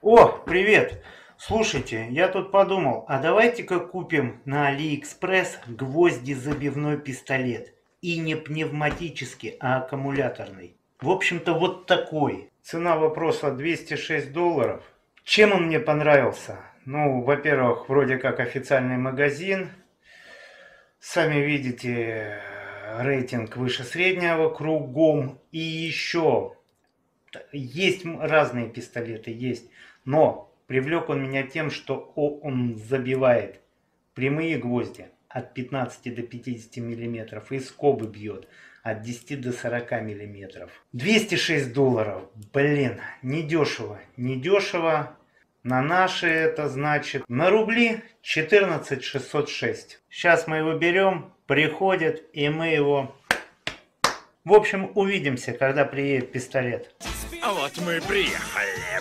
О, привет! Слушайте, я тут подумал, а давайте-ка купим на Алиэкспресс гвозди-забивной пистолет. И не пневматический, а аккумуляторный. В общем-то, вот такой. Цена вопроса $206. Чем он мне понравился? Ну, во-первых, вроде как официальный магазин. Сами видите, рейтинг выше среднего кругом. И еще есть разные пистолеты, есть. Но привлек он меня тем, что он забивает прямые гвозди от 15 до 50 миллиметров и скобы бьет от 10 до 40 миллиметров. $206. Блин, недешево. Недешево. На наши это значит на рубли 14 606. Сейчас мы его берем, приходит, и мы его... В общем, увидимся, когда приедет пистолет. А вот мы и приехали.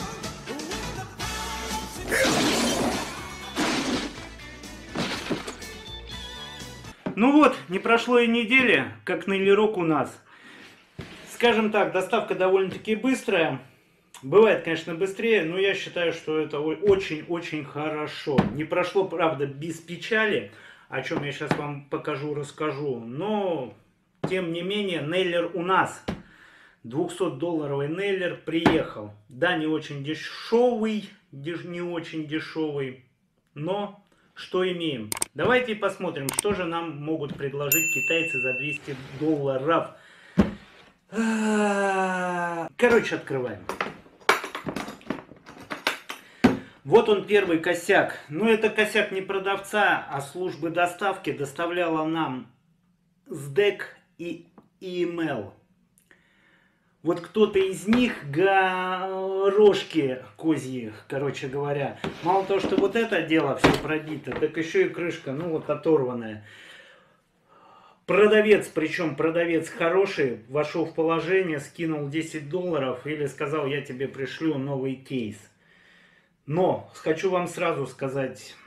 Ну вот, не прошло и недели, как Нейлерок у нас. Скажем так, доставка довольно-таки быстрая. Бывает, конечно, быстрее, но я считаю, что это очень-очень хорошо. Не прошло, правда, без печали, о чем я сейчас вам покажу, расскажу. Но, тем не менее, Нейлер у нас. $200 Нейлер приехал. Да, не очень дешевый, но что имеем? Давайте посмотрим, что же нам могут предложить китайцы за $200. Короче, открываем. Вот он, первый косяк. Но это косяк не продавца, а службы доставки. Доставляла нам СДЭК и email. Вот кто-то из них рожки козьи, короче говоря. Мало того, что вот это дело все пробито, так еще и крышка, ну вот оторванная. Продавец, причем продавец хороший, вошел в положение, скинул $10 или сказал, я тебе пришлю новый кейс. Но хочу вам сразу сказать,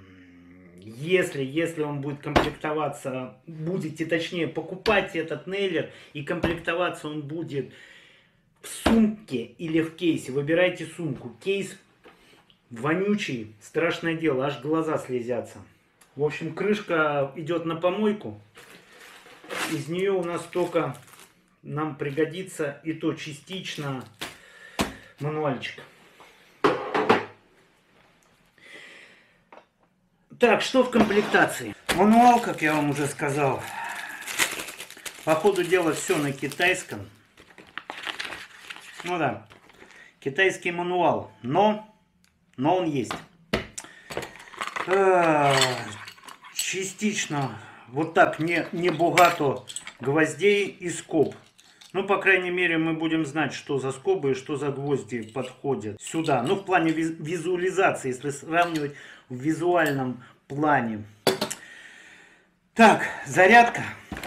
если он будет комплектоваться, будете точнее покупать этот Нейлер, и комплектоваться он будет в сумке или в кейсе, выбирайте сумку. Кейс вонючий, страшное дело, аж глаза слезятся. В общем, крышка идет на помойку. Из нее у нас только нам пригодится и то частично мануальчик. Так, что в комплектации? Мануал, как я вам уже сказал. По ходу дела все на китайском. Ну да, китайский мануал, но он есть. Частично вот так не богато гвоздей и скоб. Ну, по крайней мере, мы будем знать, что за скобы и что за гвозди подходят сюда. Ну, в плане визуализации, если сравнивать в визуальном плане. Так, зарядка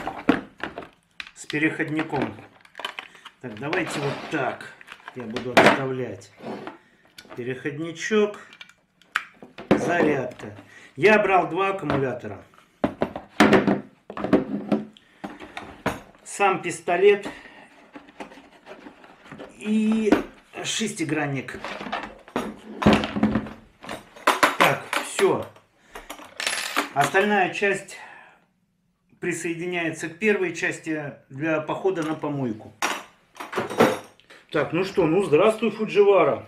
с переходником. Так, давайте вот так я буду отставлять. Переходничок, зарядка. Я брал два аккумулятора. Сам пистолет и шестигранник. Так, все. Остальная часть присоединяется к первой части для похода на помойку. Так, ну что, ну здравствуй, Фудживара.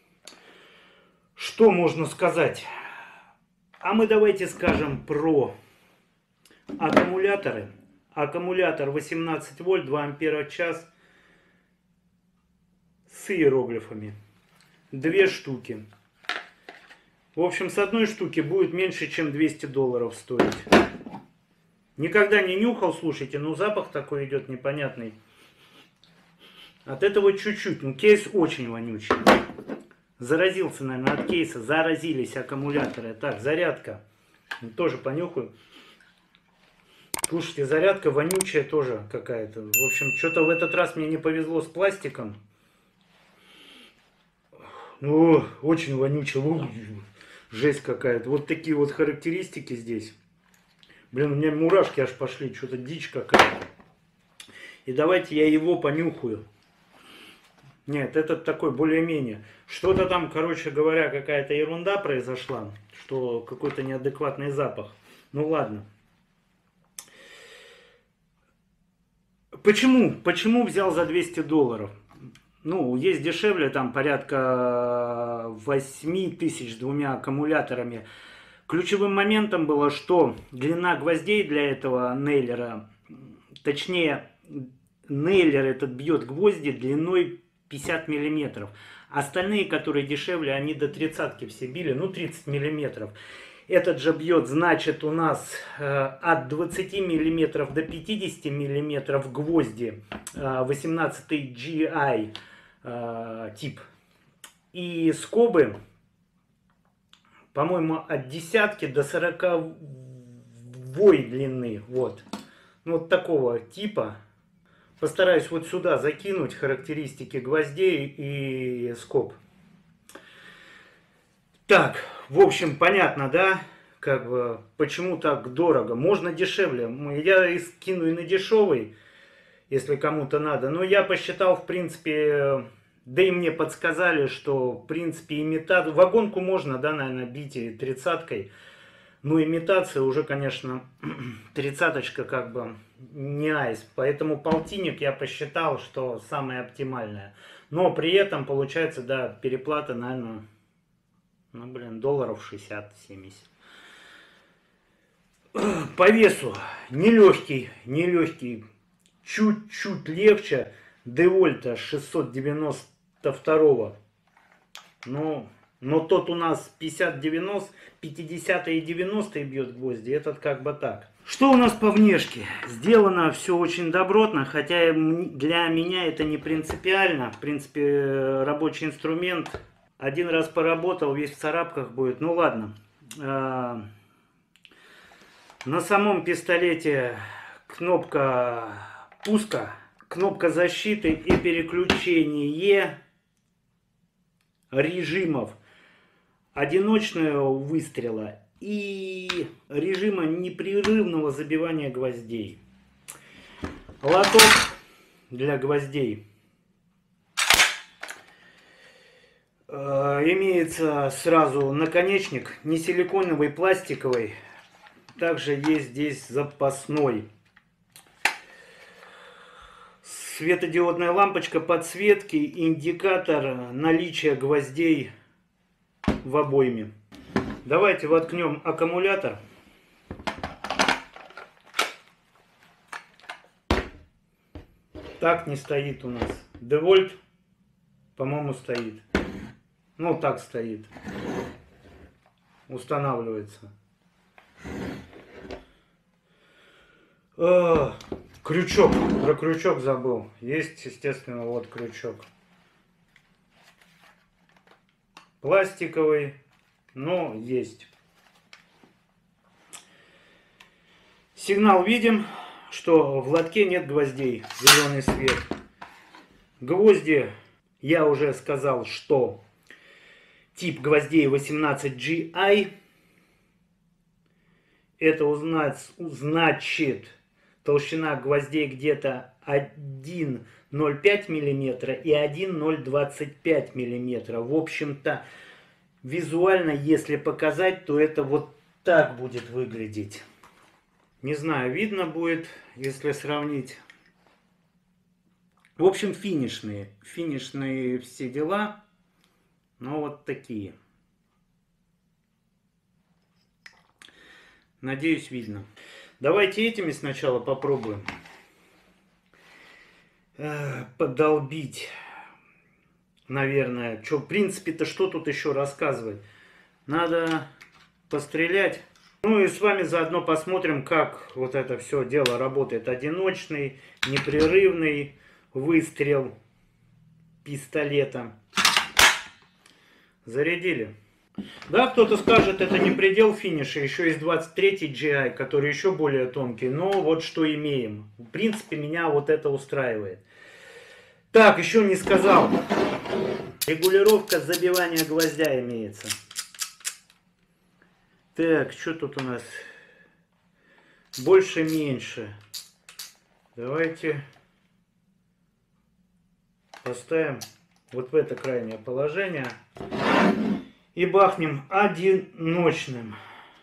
Что можно сказать? А мы давайте скажем про аккумуляторы. Аккумулятор 18 вольт, 2 ампера в час с иероглифами. Две штуки. В общем, с одной штуки будет меньше, чем $200 стоить. Никогда не нюхал, слушайте, но запах такой идет непонятный. От этого чуть-чуть, ну кейс очень вонючий. Заразился, наверное, от кейса, заразились аккумуляторы. Так, зарядка. Тоже понюхаю. Слушайте, зарядка вонючая тоже какая-то. В общем, что-то в этот раз мне не повезло с пластиком. Ну, очень вонючая. Жесть какая-то. Вот такие вот характеристики здесь. Блин, у меня мурашки аж пошли. Что-то дичь какая-то. И давайте я его понюхаю. Нет, этот такой более-менее. Что-то там, короче говоря, какая-то ерунда произошла, что какой-то неадекватный запах. Ну ладно. Почему взял за $200? Ну, есть дешевле, там порядка 8 тысяч с двумя аккумуляторами. Ключевым моментом было, что длина гвоздей для этого нейлера, точнее, нейлер этот бьет гвозди длиной 50 миллиметров. Остальные, которые дешевле, они до 30 все били, ну 30 миллиметров. Этот же бьет, значит, у нас от 20 миллиметров до 50 миллиметров гвозди 18 GI тип. И скобы, по-моему, от десятки до 40 длины. Вот. Ну, вот такого типа. Постараюсь вот сюда закинуть характеристики гвоздей и скоб. Так, в общем, понятно, да? Как бы, почему так дорого? Можно дешевле. Я скину и на дешевый, если кому-то надо. Но я посчитал, в принципе, да и мне подсказали, что, в принципе, имитацию... Вагонку можно, да, наверное, бить и 30-кой. Но имитация уже, конечно, 30-очка как бы не айс. Поэтому полтинник я посчитал, что самое оптимальное. Но при этом получается, да, переплата, наверное, ну, блин, долларов 60-70. По весу нелегкий, чуть-чуть легче Девольта 692. Но тот у нас 50-90, 50 и 90 бьет гвозди, этот как бы так. Что у нас по внешке? Сделано все очень добротно, хотя для меня это не принципиально. В принципе, рабочий инструмент. Один раз поработал, весь в царапках будет. Ну ладно. На самом пистолете кнопка пуска, кнопка защиты и переключение режимов одиночного выстрела и режима непрерывного забивания гвоздей. Лоток для гвоздей. Имеется сразу наконечник, не силиконовый, пластиковый. Также есть здесь запасной. Светодиодная лампочка подсветки, индикатор наличия гвоздей в обойме. Давайте воткнем аккумулятор. Так не стоит у нас. Девольт, по-моему, стоит. Ну, так стоит. Устанавливается. Крючок. Про крючок забыл. Есть, естественно, вот крючок. Пластиковый, но есть. Сигнал видим, что в лотке нет гвоздей. Зеленый свет. Гвозди, я уже сказал, что тип гвоздей 18GI. Это значит толщина гвоздей где-то 1,05 мм и 1,025 мм. В общем-то, визуально, если показать, то это вот так будет выглядеть. Не знаю, видно будет, если сравнить. В общем, финишные все дела. Но вот такие. Надеюсь, видно. Давайте этими сначала попробуем подолбить. Наверное. В принципе-то, что тут еще рассказывать? Надо пострелять. Ну и с вами заодно посмотрим, как вот это все дело работает. Одиночный, непрерывный выстрел пистолета. Зарядили. Да, кто-то скажет, это не предел финиша. Еще есть 23 GI, который еще более тонкий. Но вот что имеем. В принципе, меня вот это устраивает. Так, еще не сказал. Регулировка забивания гвоздя имеется. Так, что тут у нас? Больше-меньше. Давайте поставим вот в это крайнее положение. И бахнем одиночным.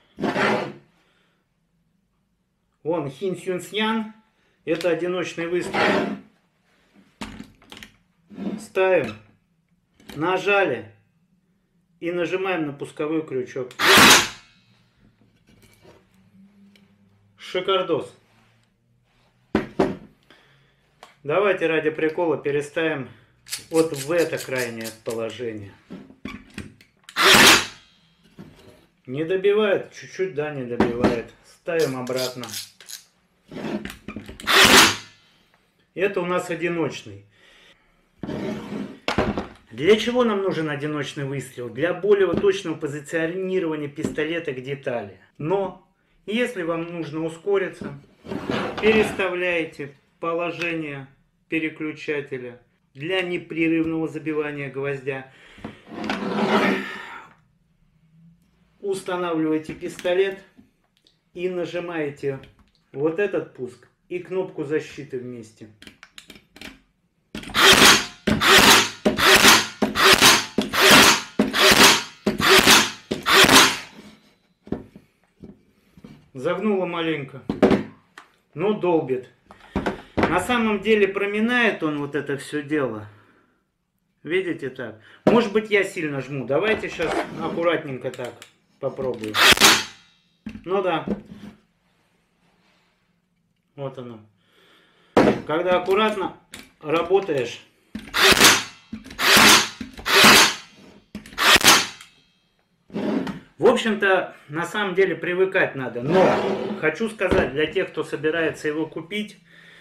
Вон Хин Сюн Снян. Это одиночный выстрел. Ставим. Нажали. И нажимаем на пусковой крючок. Шикардос. Давайте ради прикола переставим вот в это крайнее положение. Не добивает, чуть-чуть, да, не добивает. Ставим обратно. Это у нас одиночный. Для чего нам нужен одиночный выстрел? Для более точного позиционирования пистолета к детали. Но, если вам нужно ускориться, переставляете положение переключателя для непрерывного забивания гвоздя. Устанавливаете пистолет и нажимаете вот этот пуск и кнопку защиты вместе. Загнуло маленько, но долбит. На самом деле проминает он вот это все дело. Видите так? Может быть, я сильно жму. Давайте сейчас аккуратненько так попробую. Ну да. Вот оно. Когда аккуратно работаешь, в общем-то, на самом деле привыкать надо. Но хочу сказать, для тех, кто собирается его купить,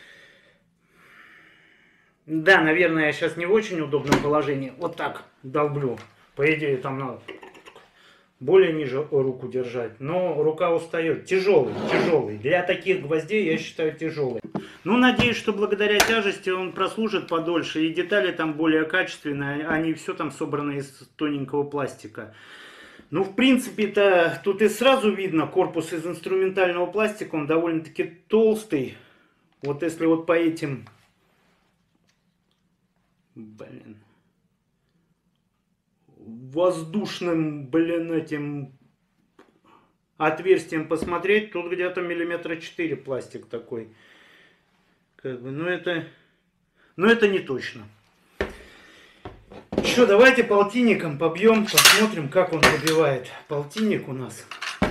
да, наверное, я сейчас не в очень удобном положении. Вот так долблю. По идее, там надо более ниже руку держать. Но рука устает. Тяжелый, тяжелый. Для таких гвоздей я считаю тяжелый. Ну, надеюсь, что благодаря тяжести он прослужит подольше. И детали там более качественные. Они все там собраны из тоненького пластика. Ну, в принципе-то, тут и сразу видно, корпус из инструментального пластика, он довольно-таки толстый. Вот если вот по этим, воздушным, этим отверстием посмотреть, тут где-то миллиметра 4 пластик такой. Как бы, но это не точно. Что, давайте полтинником побьем, посмотрим, как он пробивает. Полтинник у нас.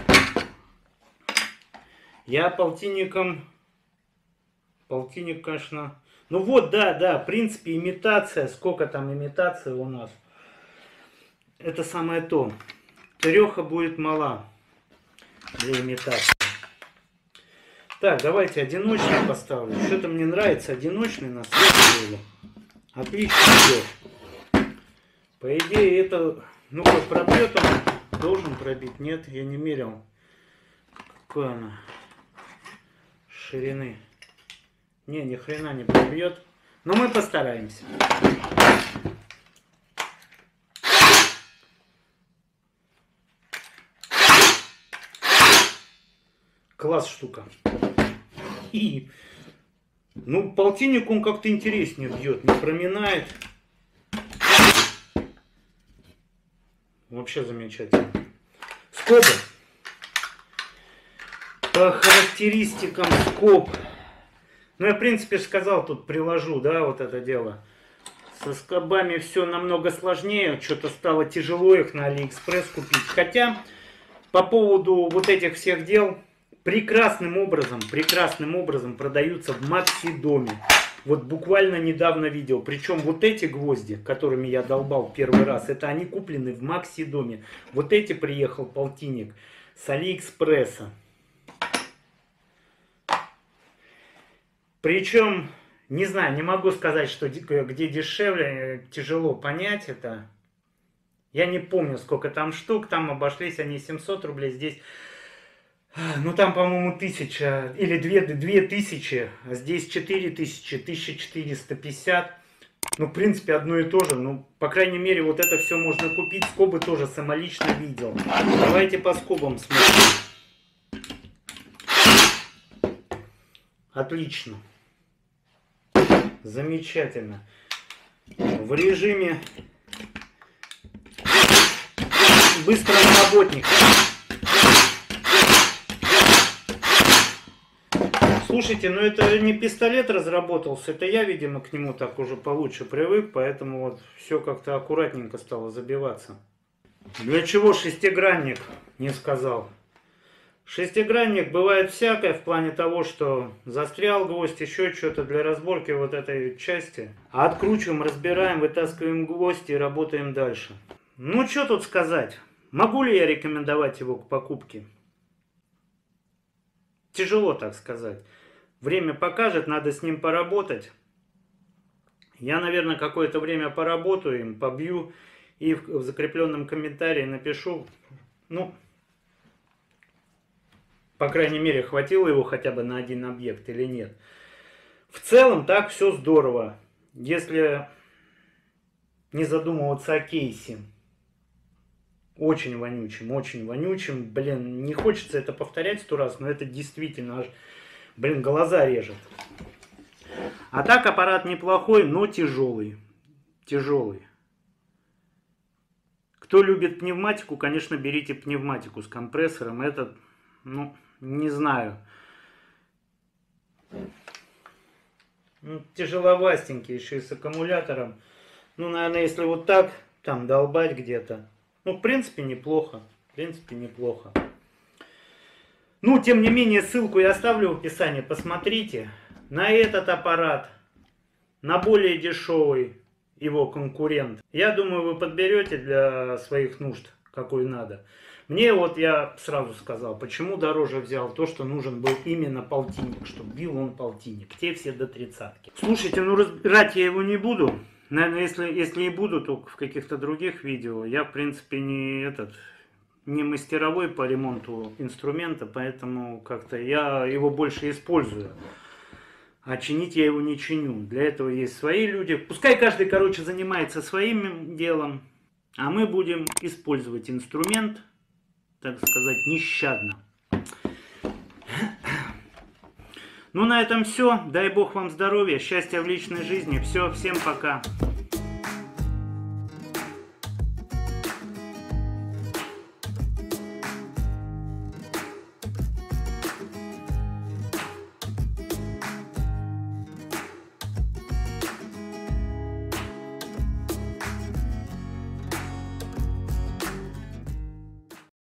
Я полтинником... Полтинник, конечно... Ну вот, да, в принципе, имитация. Сколько там имитации у нас? Это самое то. Треха будет мала для имитации. Так, давайте одиночный поставлю. Что-то мне нравится одиночный на самом деле. Отлично идет. По идее, это, ну как пробьет он, должен пробить. Нет, я не мерил. Какой она ширины. Не, ни хрена не пробьет. Но мы постараемся. Класс штука. И, ну, полтинник он как-то интереснее бьет, не проминает. Вообще замечательно. Скобы. По характеристикам скоб. Ну, я, в принципе, сказал, тут приложу, да, вот это дело. Со скобами все намного сложнее. Что-то стало тяжело их на Алиэкспресс купить. Хотя, по поводу вот этих всех дел, прекрасным образом продаются в Максидоме. Вот буквально недавно видел. Причем вот эти гвозди, которыми я долбал первый раз, это они куплены в Максидоме. Вот эти приехал полтинник с Алиэкспресса. Причем, не знаю, не могу сказать, что где дешевле, тяжело понять это. Я не помню, сколько там штук, там обошлись они 700 рублей, здесь... Ну там, по-моему, 1000 или 2000, а здесь 4000, 1450. Ну, в принципе, одно и то же. Ну, по крайней мере, вот это все можно купить. Скобы тоже самолично видел. Давайте по скобам смотрим. Отлично. Замечательно. в режиме быстрого работника. Слушайте, ну это не пистолет разработался, это я, видимо, к нему так уже получше привык, поэтому вот все как-то аккуратненько стало забиваться. Для чего шестигранник, не сказал. Шестигранник бывает всякое в плане того, что застрял гвоздь, еще что-то для разборки вот этой части. А откручиваем, разбираем, вытаскиваем гвоздь и работаем дальше. Ну что тут сказать, могу ли я рекомендовать его к покупке? Тяжело так сказать. Время покажет, надо с ним поработать. Я, наверное, какое-то время поработаю им, побью и в закрепленном комментарии напишу, ну, по крайней мере, хватило его хотя бы на один объект или нет. В целом так все здорово, если не задумываться о кейсе. Очень вонючим. Блин, не хочется это повторять 100 раз, но это действительно аж, блин, глаза режет. А так аппарат неплохой, но тяжелый. Тяжелый. Кто любит пневматику, конечно, берите пневматику с компрессором. Это, ну, не знаю. Ну, тяжеловастенький, еще и с аккумулятором. Ну, наверное, если вот так, там, долбать где-то. Ну, в принципе, неплохо. В принципе, неплохо. Ну, тем не менее, ссылку я оставлю в описании. Посмотрите на этот аппарат, на более дешевый его конкурент. Я думаю, вы подберете для своих нужд, какой надо. Мне вот я сразу сказал, почему дороже взял то, что нужен был именно полтинник, чтобы бил он полтинник. Те все до 30-ки. Слушайте, ну разбирать я его не буду. Наверное, если и буду, то в каких-то других видео. Я, в принципе, не мастеровой по ремонту инструмента, поэтому как-то я его больше использую. А чинить я его не чиню. Для этого есть свои люди. Пускай каждый, короче, занимается своим делом, а мы будем использовать инструмент, так сказать, нещадно. Ну, на этом все. Дай бог вам здоровья, счастья в личной жизни. Все, всем пока.